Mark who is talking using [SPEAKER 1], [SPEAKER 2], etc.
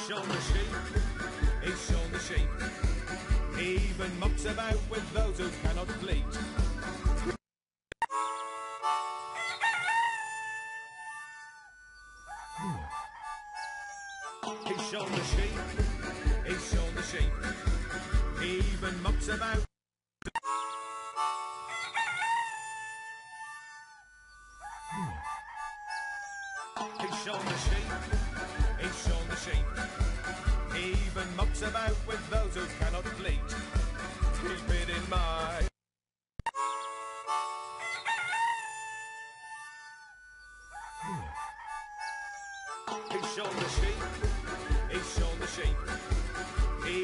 [SPEAKER 1] shown the sheep, he's shown the sheep. He even mucks about with those who cannot bleat. He's shown the sheep, he's shown the sheep. He even mucks about. He's shown the sheep, he's shown the sheep. He even mucks about with those who cannot bleat. Keep it in mind. He's shown the sheep, he's shown the sheep. He